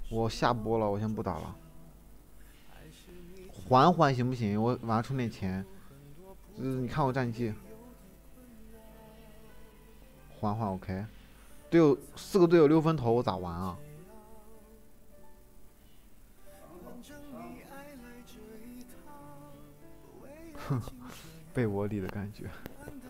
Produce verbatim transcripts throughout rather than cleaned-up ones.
我下播了，我先不打了。缓缓行不行？我晚上充点钱。嗯，你看我战绩，缓缓 OK。队友四个队友六分头，我咋玩啊？哼，被窝里的感觉。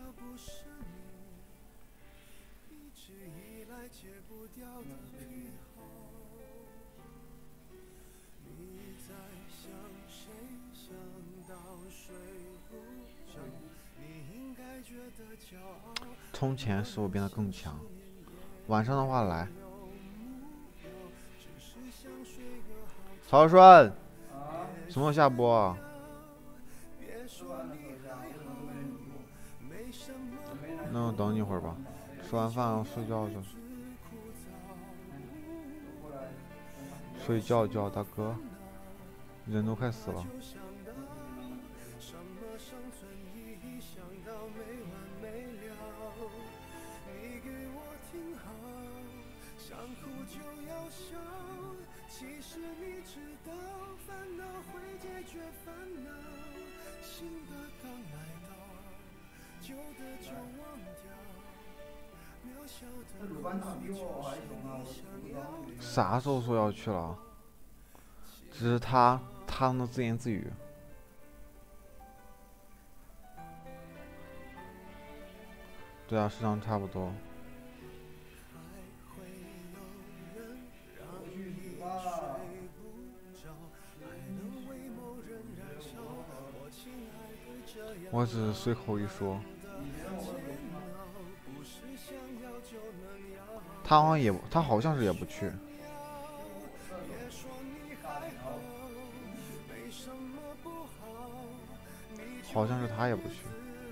充钱使我变得更强。晚上的话来。曹顺，什么时候下播啊？那我等你一会儿吧。吃完饭要睡觉去。睡觉觉，大哥，人都快死了。啥时候说要去了？只是他他能自言自语。对啊，时长差不多。我只是随口一说。他好像也，他好像是也不去。好像是他也不去。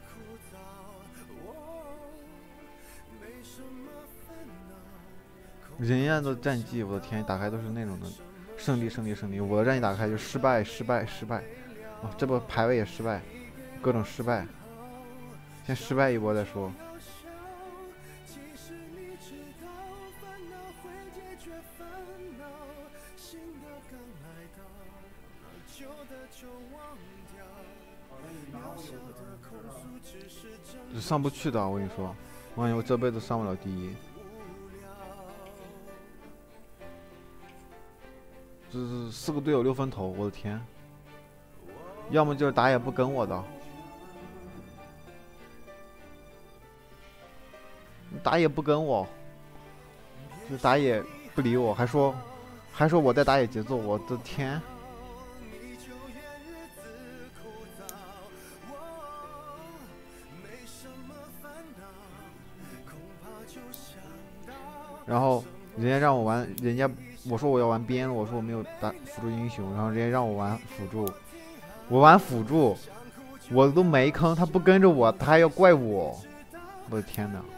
人家的战绩，我的天，打开都是那种的，胜利胜利胜利。我的战绩打开就失败失败失败，啊，这波排位也失败，各种失败。先失败一波再说。上不去的，我跟你说，我感觉我这辈子上不了第一。这是四个队友六分头，我的天！要么就是打野不跟我的，打野不跟我，就打野不理我，还说还说我在打野节奏，我的天！然后人家让我玩，人家我说我要玩边路，我说我没有打辅助英雄，然后人家让我玩辅助，我玩辅助，我都没坑，他不跟着我，他还要怪我，我的天哪！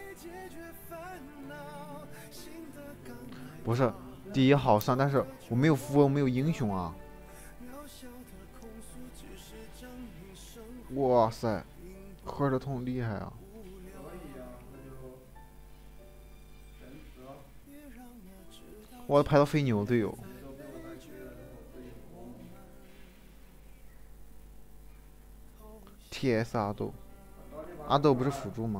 不是第一好上，但是我没有符文，我没有英雄啊！哇塞，喝着痛厉害啊！我排到飞牛队友。T S 阿豆，阿豆不是辅助吗？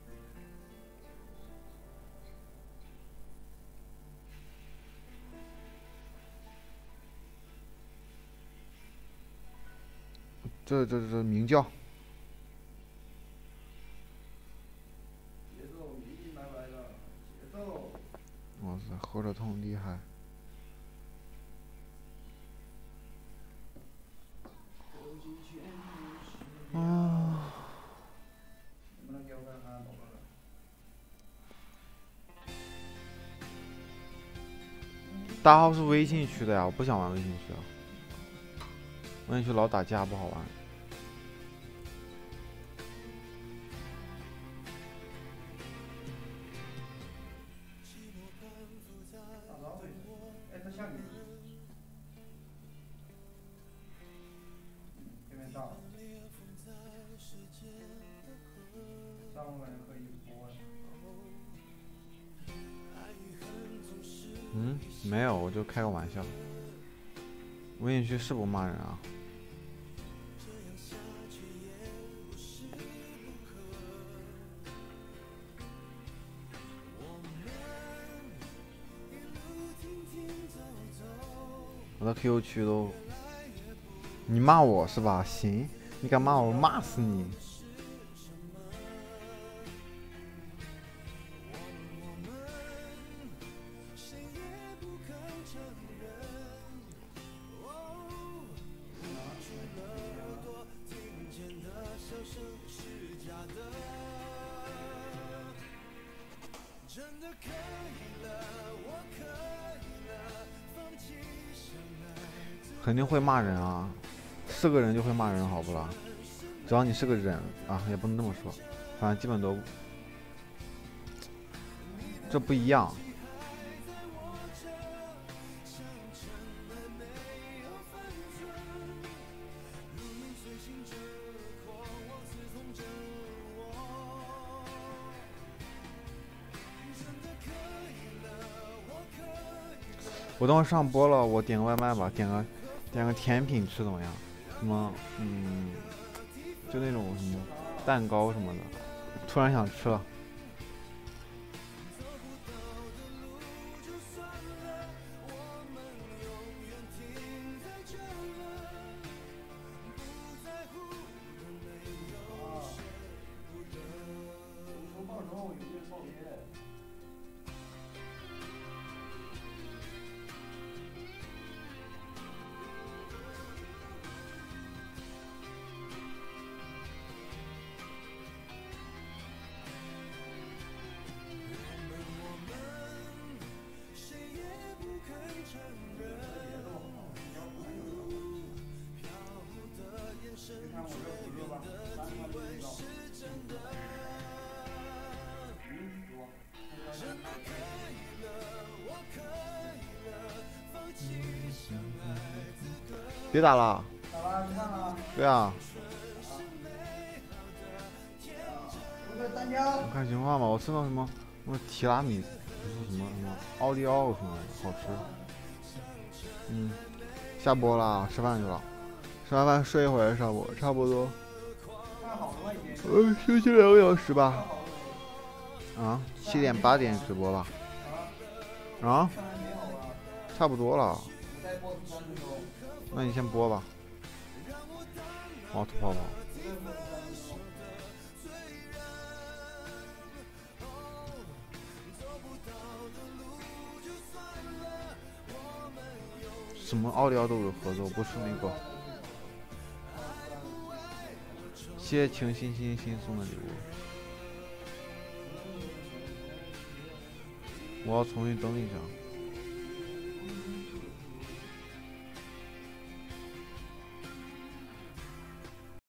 这这这鸣叫。哇塞，喝着痛厉害。啊！大号是微信区的呀，我不想玩微信区啊。微信区老打架不好玩。 嗯，没有，我就开个玩笑。微信区是不骂人啊？我的 Q Q 区都，你骂我是吧？行，你敢骂我，骂死你！肯定会骂人啊，是个人就会骂人，好不啦？只要你是个人啊，也不能这么说，反正基本都这不一样。我等会上播了，我点个外卖吧，点个点个甜品吃怎么样？什么嗯，就那种什么蛋糕什么的，突然想吃了。别打了。 打了，你看了？ 对啊。 我看情况吧，我吃到什么什么提拉米，不是什么什么奥利奥什么好吃。嗯，下播了，吃饭去了。吃完饭睡一会儿上播，差不多。呃，休息两个小时吧。啊，七点八点直播吧。啊？差不多了。那你先播吧。我要吐泡泡。什么奥利奥都有合作，不是那个。谢谢晴星星星送的礼物。我要重新登一下。